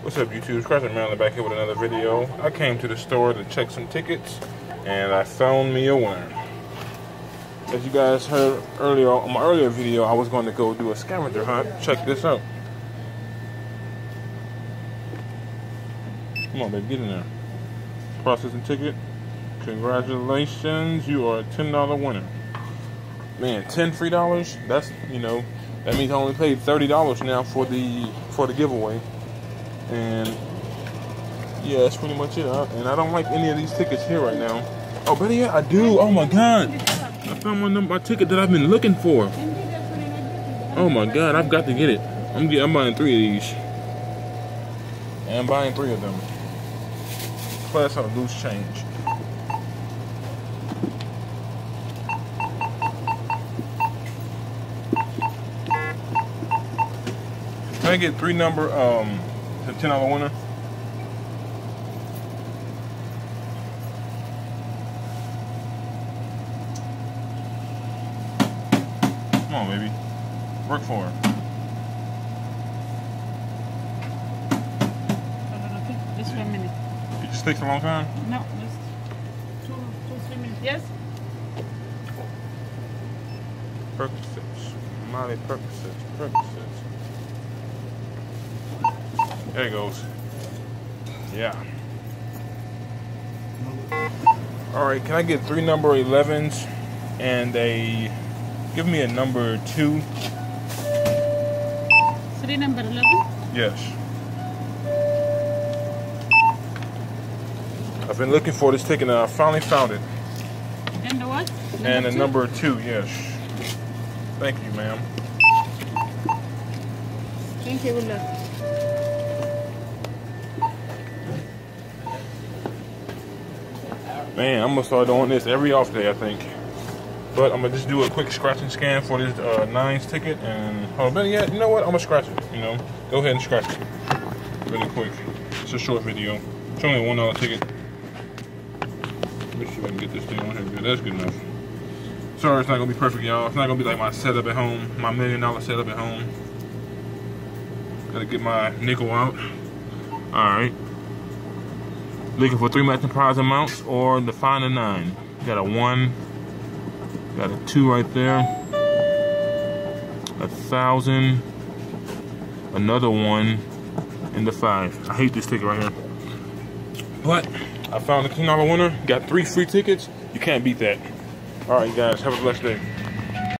What's up, YouTube? Scratching Maryland back here with another video. I came to the store to check some tickets, and I found me a winner. As you guys heard earlier on my earlier video, I was going to go do a scavenger hunt. Check this out. Come on, baby, get in there. Processing ticket. Congratulations, you are a $10 winner. Man, $10 free dollars. That's, you know, that means I only paid $30 now for the giveaway. And yeah, that's pretty much it. And I don't like any of these tickets here right now. Oh, better yet, I do. Oh my God, I found my ticket that I've been looking for. Oh my God, I've got to get it. I'm buying 3 of these. And I'm buying 3 of them. Plus on loose change. Can I get 3 number the $10 winner? Come on, baby. Work for it. Just 1 minute. It just takes a long time? No, just 2-3 minutes. Yes? Percocets. Molly Percocets. There it goes. Yeah. Alright, can I get 3 number 11s and give me a number 2? 3 number 11? Yes. I've been looking for this ticket and I finally found it. And the what? And a number 2, yes. Thank you, ma'am. Thank you, good luck. Man, I'm gonna start doing this every off day, I think. But I'm gonna just do a quick scratch and scan for this Nines ticket, and better yet, you know what? I'm gonna scratch it. You know, go ahead and scratch it really quick. It's a short video. It's only a $1 ticket. Let me see if I can get this thing on here good. That's good enough. Sorry, it's not gonna be perfect, y'all. It's not gonna be like my setup at home, my $1 million setup at home. Gotta get my nickel out. All right. Looking for 3 matching prize amounts or the find a 9. Got a 1, got a 2 right there, 1,000, another 1, and the 5. I hate this ticket right here. But I found the $10 winner, got 3 free tickets. You can't beat that. All right, guys, have a blessed day.